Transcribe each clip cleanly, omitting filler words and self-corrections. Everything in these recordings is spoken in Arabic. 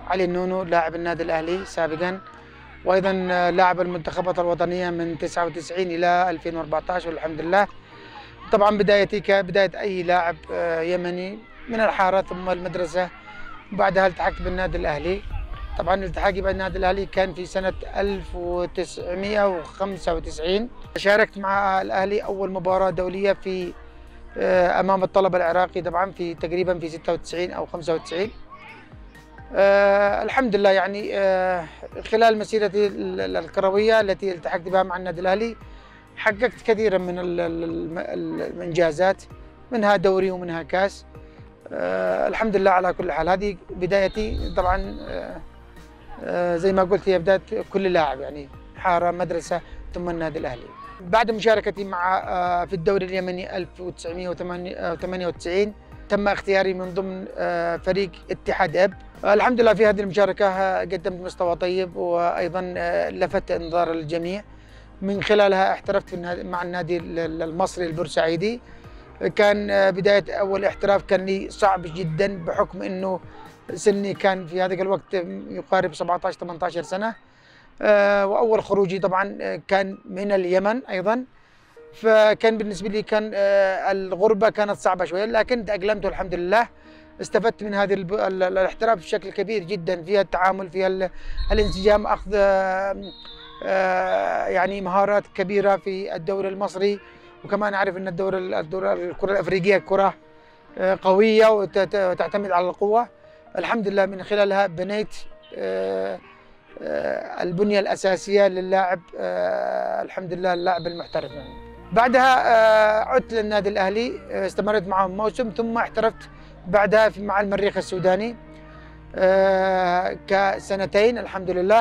علي النونو لاعب النادي الأهلي سابقا، وأيضا لاعب المنتخبات الوطنية من 99 إلى 2014 والحمد لله. طبعا بدايتي كبداية أي لاعب يمني من الحارة ثم المدرسة، بعدها التحقت بالنادي الأهلي. طبعا التحاقي بالنادي الأهلي كان في سنة 1995. شاركت مع الأهلي أول مباراة دولية في أمام الطلب العراقي، طبعا في تقريبا في 96 أو 95. الحمد لله يعني خلال مسيرتي الكروية التي التحقت بها مع النادي الأهلي حققت كثيرا من الإنجازات، منها دوري ومنها كاس. الحمد لله على كل حال. هذه بدايتي طبعا، زي ما قلت هي بداية كل لاعب، يعني حارة مدرسة ثم النادي الأهلي. بعد مشاركتي مع في الدوري اليمني 1998 تم اختياري من ضمن فريق اتحاد اب. الحمد لله في هذه المشاركة قدمت مستوى طيب، وأيضا لفت انظار الجميع. من خلالها احترفت مع النادي المصري البورسعيدي. كان بداية أول احتراف كان لي صعب جدا بحكم أنه سني كان في هذا الوقت يقارب 17-18 سنة، وأول خروجي طبعا كان من اليمن أيضا، فكان بالنسبة لي كان الغربة كانت صعبة شوية، لكن تأقلمت والحمد لله. استفدت من هذه الاحتراف بشكل كبير جدا، فيها التعامل، فيها الانسجام، أخذ يعني مهارات كبيرة في الدوري المصري. وكمان أعرف أن الكرة الأفريقية كرة قوية وتعتمد على القوة. الحمد لله من خلالها بنيت البنية الأساسية للاعب، الحمد لله اللاعب المحترف يعني. بعدها عدت للنادي الأهلي، استمرت معهم موسم ثم احترفت بعدها مع المريخ السوداني كسنتين الحمد لله.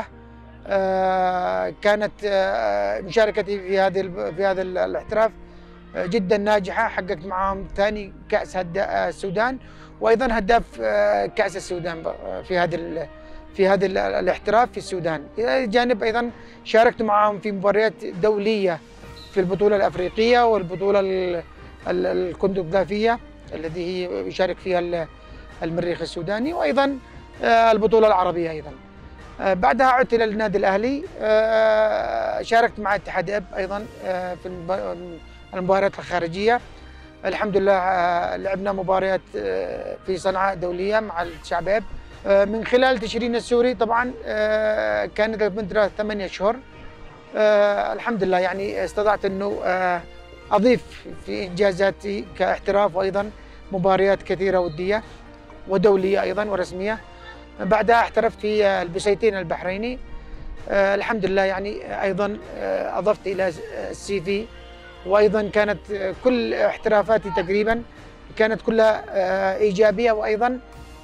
كانت مشاركتي في هذا الاحتراف جدا ناجحة. حققت معهم ثاني كأس السودان، وأيضا هداف كأس السودان في هذا الاحتراف في السودان. إلى جانب أيضا شاركت معهم في مباريات دولية في البطولة الأفريقية والبطولة الكندوغلافية التي هي يشارك فيها المريخ السوداني، وأيضا البطولة العربية أيضا. بعدها عدت إلى النادي الأهلي، شاركت مع اتحاد اب أيضا في المباريات الخارجية. الحمد لله لعبنا مباريات في صنعاء دولية مع الشعب اب. من خلال تشرين السوري طبعا كانت المدة 8 أشهر. الحمد لله يعني استطعت أنه أضيف في إنجازاتي كاحتراف، وأيضا مباريات كثيرة ودية ودولية أيضا ورسمية. بعدها احترفت في البسيتين البحريني. الحمد لله يعني أيضا أضفت إلى السي في، وأيضا كانت كل احترافاتي تقريبا كانت كلها إيجابية، وأيضا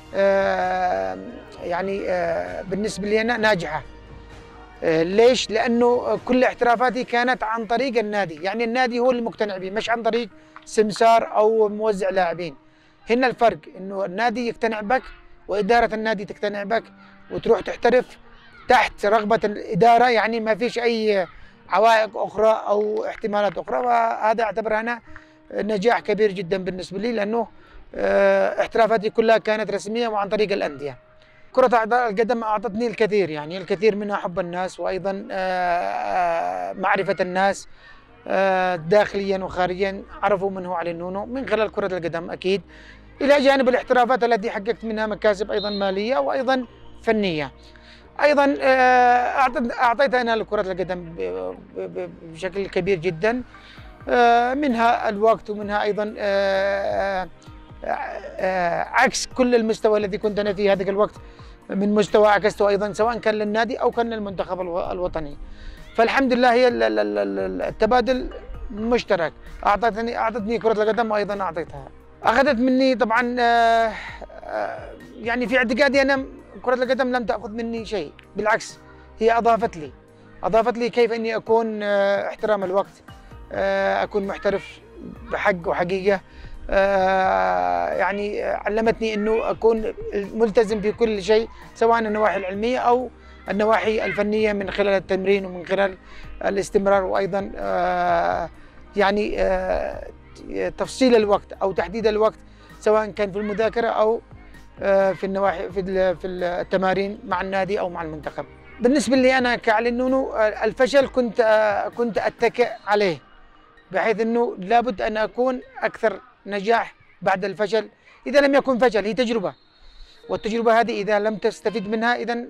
يعني بالنسبة لي أنا ناجحة. ليش؟ لأنه كل احترافاتي كانت عن طريق النادي، يعني النادي هو اللي مقتنع بي، مش عن طريق سمسار أو موزع لاعبين. هنا الفرق، إنه النادي يقتنع بك وإدارة النادي تقتنع بك وتروح تحترف تحت رغبة الإدارة، يعني ما فيش أي عوائق أخرى أو احتمالات أخرى. وهذا أعتبره أنا نجاح كبير جدا بالنسبة لي، لأنه احترافاتي كلها كانت رسمية وعن طريق الأندية. كرة القدم أعطتني الكثير، يعني الكثير منها حب الناس، وأيضا معرفة الناس داخليا وخارجيا، عرفوا من هو علي النونو من خلال كرة القدم أكيد، إلى جانب الاحترافات التي حققت منها مكاسب أيضا مالية وأيضا فنية. أيضا أعطيت أنا لكرة القدم بشكل كبير جدا، منها الوقت، ومنها أيضا عكس كل المستوى الذي كنت أنا فيه هذاك الوقت، من مستوى عكسته أيضا سواء كان للنادي أو كان للمنتخب الوطني. فالحمد لله هي التبادل مشترك، أعطتني كرة القدم وأيضا أعطيتها. أخذت مني طبعا يعني في اعتقادي أنا كرة القدم لم تأخذ مني شيء، بالعكس هي أضافت لي كيف أني أكون احترام الوقت، أكون محترف بحق وحقيقة. يعني علمتني أنه أكون ملتزم في كل شيء، سواء النواحي العلمية أو النواحي الفنية، من خلال التمرين ومن خلال الاستمرار، وأيضا يعني تفصيل الوقت أو تحديد الوقت، سواء كان في المذاكرة أو في النواحي في التمارين مع النادي او مع المنتخب. بالنسبه لي انا كعلي النونو، الفشل كنت اتكئ عليه، بحيث انه لابد ان اكون اكثر نجاح بعد الفشل. اذا لم يكن فشل هي تجربه، والتجربه هذه اذا لم تستفيد منها اذا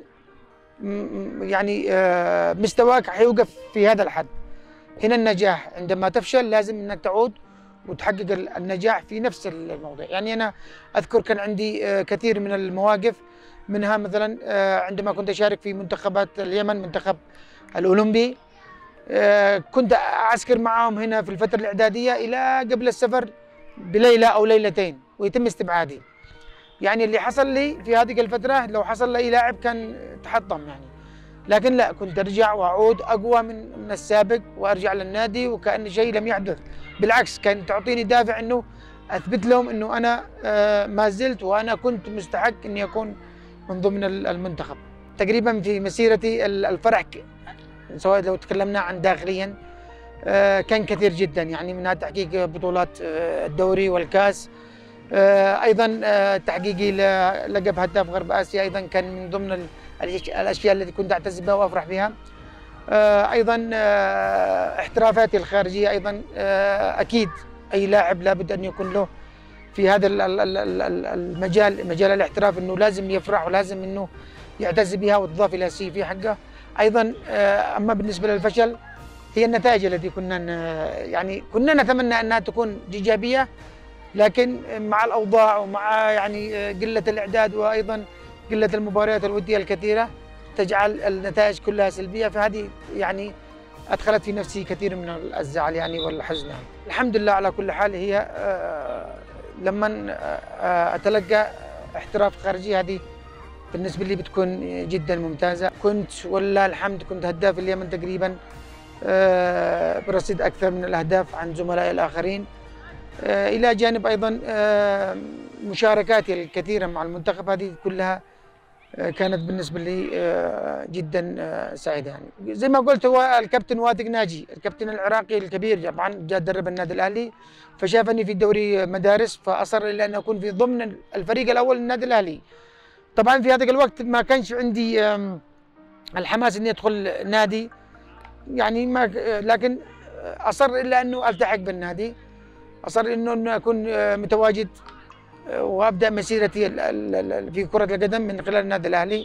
يعني مستواك حيوقف في هذا الحد. هنا النجاح عندما تفشل لازم انك تعود وتحقق النجاح في نفس الموضوع. يعني انا اذكر كان عندي كثير من المواقف، منها مثلا عندما كنت اشارك في منتخبات اليمن، منتخب الاولمبي، كنت اعسكر معهم هنا في الفتره الاعداديه الى قبل السفر بليله او ليلتين ويتم استبعادي. يعني اللي حصل لي في هذه الفتره لو حصل لاي لاعب كان تحطم يعني، لكن لا، كنت ارجع واعود اقوى من السابق وارجع للنادي وكأن شيء لم يحدث. بالعكس كان تعطيني دافع انه اثبت لهم انه انا ما زلت وانا كنت مستحق اني اكون من ضمن المنتخب. تقريبا في مسيرتي الفرح سواء لو تكلمنا عن داخليا كان كثير جدا، يعني منها تحقيق بطولات الدوري والكاس، ايضا تحقيقي لقب هداف غرب اسيا ايضا كان من ضمن الاشياء التي كنت اعتز بها وافرح بها. ايضا احترافاتي الخارجيه ايضا، اكيد اي لاعب لابد ان يكون له في هذا المجال، مجال الاحتراف، انه لازم يفرح ولازم انه يعتز بها وتضاف الى السي في حقه. ايضا اما بالنسبه للفشل هي النتائج التي كنا نتمنى انها تكون ايجابيه، لكن مع الاوضاع ومع يعني قله الاعداد وايضا قله المباريات الوديه الكثيره تجعل النتائج كلها سلبيه، فهذه يعني ادخلت في نفسي كثير من الزعل يعني والحزن. يعني الحمد لله على كل حال، هي لما اتلقى احتراف خارجي هذه بالنسبه لي بتكون جدا ممتازه. كنت ولله الحمد كنت هداف اليمن تقريبا برصيد اكثر من الاهداف عن زملائي الاخرين، الى جانب ايضا مشاركاتي الكثيره مع المنتخب، هذه كلها كانت بالنسبه لي جدا سعيده. يعني زي ما قلت، هو الكابتن وادق ناجي الكابتن العراقي الكبير طبعا جاء درب النادي الاهلي، فشافني في دوري مدارس فاصر الى ان اكون في ضمن الفريق الاول للنادي الاهلي. طبعا في هذا الوقت ما كانش عندي الحماس اني ادخل نادي يعني، ما لكن اصر الا انه التحق بالنادي، اصر انه اكون متواجد وابدا مسيرتي في كره القدم من خلال النادي الاهلي.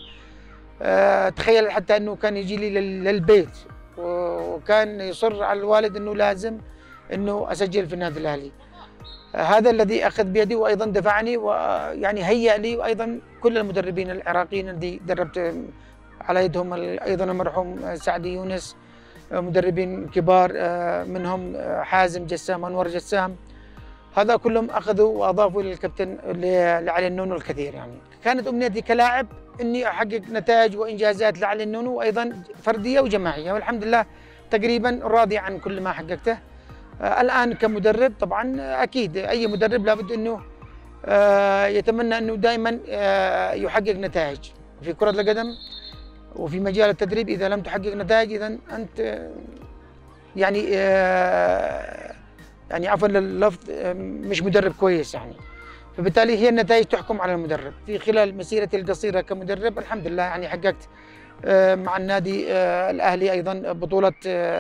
تخيل حتى انه كان يجي لي للبيت وكان يصر على الوالد انه لازم انه اسجل في النادي الاهلي. هذا الذي اخذ بيدي وايضا دفعني ويعني هيأ لي، وايضا كل المدربين العراقيين الذي دربت على يدهم، ايضا المرحوم سعدي يونس، مدربين كبار منهم حازم جسام، انور جسام، هذا كلهم اخذوا واضافوا للكابتن لعلي النونو الكثير. يعني كانت امنيتي كلاعب اني احقق نتائج وانجازات لعلي النونو، وايضا فرديه وجماعيه، والحمد لله تقريبا راضي عن كل ما حققته. الان كمدرب طبعا اكيد اي مدرب لابد انه يتمنى انه دائما يحقق نتائج في كره القدم وفي مجال التدريب. اذا لم تحقق نتائج اذا انت يعني عفوا لللفظ مش مدرب كويس يعني. فبالتالي هي النتائج تحكم على المدرب. في خلال مسيرتي القصيره كمدرب الحمد لله يعني حققت مع النادي الاهلي ايضا بطوله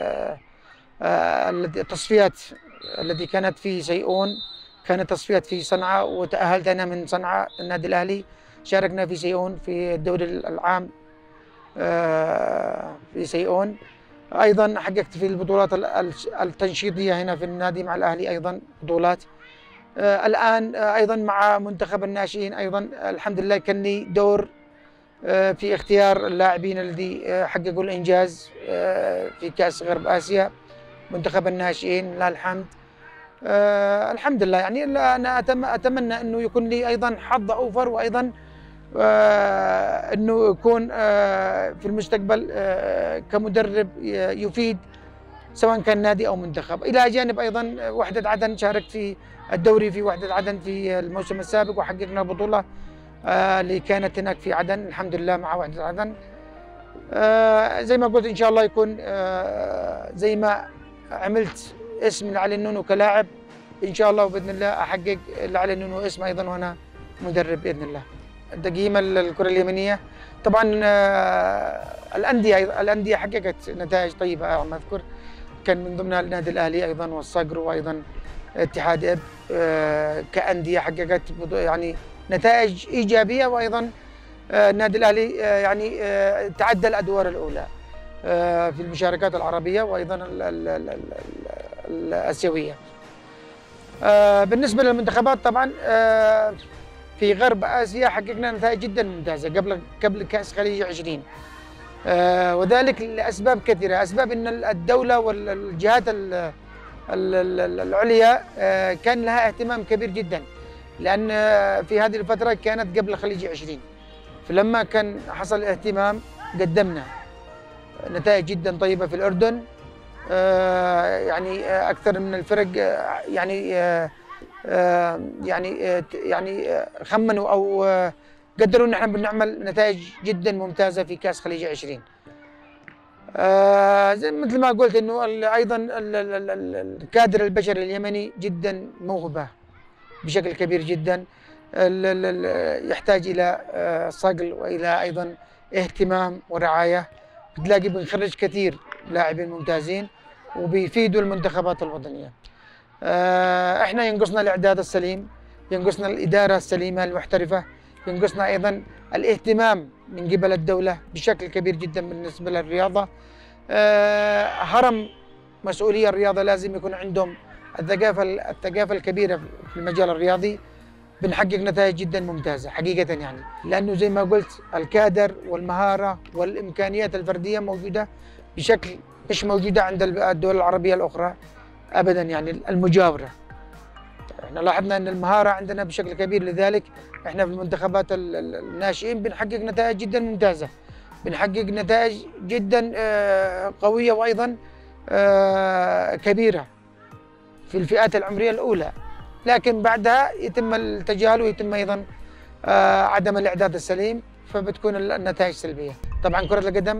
التصفيات التي كانت في سيئون، كانت تصفيات في صنعاء وتأهلت انا من صنعاء النادي الاهلي، شاركنا في سيئون في الدوري العام في سيئون. ايضا حققت في البطولات التنشيطيه هنا في النادي مع الاهلي ايضا بطولات. الان ايضا مع منتخب الناشئين ايضا الحمد لله كان لي دور في اختيار اللاعبين الذي حققوا الانجاز في كاس غرب اسيا، منتخب الناشئين لله الحمد. الحمد لله يعني انا اتمنى انه يكون لي ايضا حظ اوفر، وايضا انه يكون في المستقبل كمدرب يفيد سواء كان نادي او منتخب. الى جانب ايضا وحده عدن، شاركت في الدوري في وحده عدن في الموسم السابق وحققنا البطوله اللي كانت هناك في عدن الحمد لله مع وحده عدن. زي ما قلت ان شاء الله يكون زي ما عملت اسم لعلي النونو كلاعب، ان شاء الله وباذن الله احقق لعلي النونو اسم ايضا وانا مدرب باذن الله. تقييم الكرة اليمنية. طبعا الأندية حققت نتائج طيبة على ما أذكر، كان من ضمنها النادي الأهلي أيضا والصقر وأيضا اتحاد إب، كأندية حققت يعني نتائج إيجابية، وأيضا النادي الأهلي يعني تعدى الأدوار الأولى في المشاركات العربية وأيضا الآسيوية. بالنسبة للمنتخبات طبعا في غرب آسيا حققنا نتائج جدا ممتازة قبل كأس خليج 20، وذلك لأسباب كثيرة. أسباب أن الدولة والجهات العليا كان لها اهتمام كبير جدا، لأن في هذه الفترة كانت قبل خليج 20، فلما كان حصل اهتمام قدمنا نتائج جدا طيبة في الأردن. يعني أكثر من الفرق يعني خمنوا أو قدروا أن احنا بنعمل نتائج جدا ممتازة في كأس خليج 20. زي مثل ما قلت انه ايضا الكادر البشري اليمني جدا موهبه بشكل كبير جدا، يحتاج الى صقل والى ايضا اهتمام ورعايه. بتلاقي بنخرج كثير لاعبين ممتازين وبيفيدوا المنتخبات الوطنيه. احنا ينقصنا الاعداد السليم، ينقصنا الاداره السليمه المحترفه، ينقصنا ايضا الاهتمام من قبل الدوله بشكل كبير جدا بالنسبه للرياضه. هرم مسؤوليه الرياضه لازم يكون عندهم الثقافه الكبيره في المجال الرياضي. بنحقق نتائج جدا ممتازه حقيقه، يعني لانه زي ما قلت الكادر والمهاره والامكانيات الفرديه موجوده بشكل مش موجوده عند الدول العربيه الاخرى ابدا، يعني المجاوره. احنا لاحظنا ان المهاره عندنا بشكل كبير، لذلك احنا في المنتخبات الناشئين بنحقق نتائج جدا ممتازه، بنحقق نتائج جدا قويه وايضا كبيره في الفئات العمريه الاولى، لكن بعدها يتم التجاهل ويتم ايضا عدم الاعداد السليم، فبتكون النتائج سلبيه. طبعا كره القدم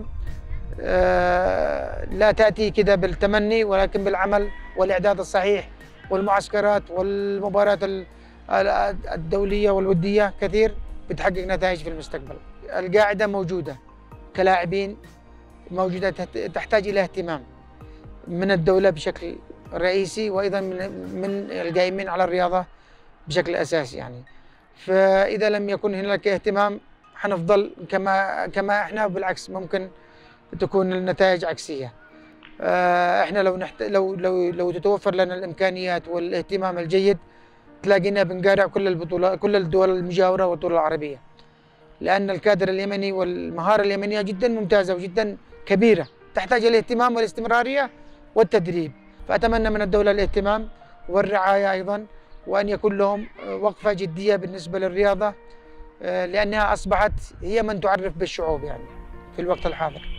لا تاتي كذا بالتمني، ولكن بالعمل والاعداد الصحيح والمعسكرات والمباريات الدوليه والوديه كثير بتحقق نتائج في المستقبل. القاعده موجوده كلاعبين، موجوده تحتاج الى اهتمام من الدوله بشكل رئيسي، وايضا من القائمين على الرياضه بشكل اساسي يعني. فاذا لم يكن هناك اهتمام حنفضل كما احنا، بالعكس ممكن تكون النتائج عكسيه. احنا لو تتوفر لنا الامكانيات والاهتمام الجيد تلاقينا بنقارع كل البطولات، كل الدول المجاوره والدول العربيه، لان الكادر اليمني والمهاره اليمنيه جدا ممتازه وجدا كبيره، تحتاج الاهتمام والاستمراريه والتدريب. فاتمنى من الدوله الاهتمام والرعايه ايضا، وان يكون لهم وقفه جديه بالنسبه للرياضه، لانها اصبحت هي من تعرف بالشعوب يعني في الوقت الحاضر.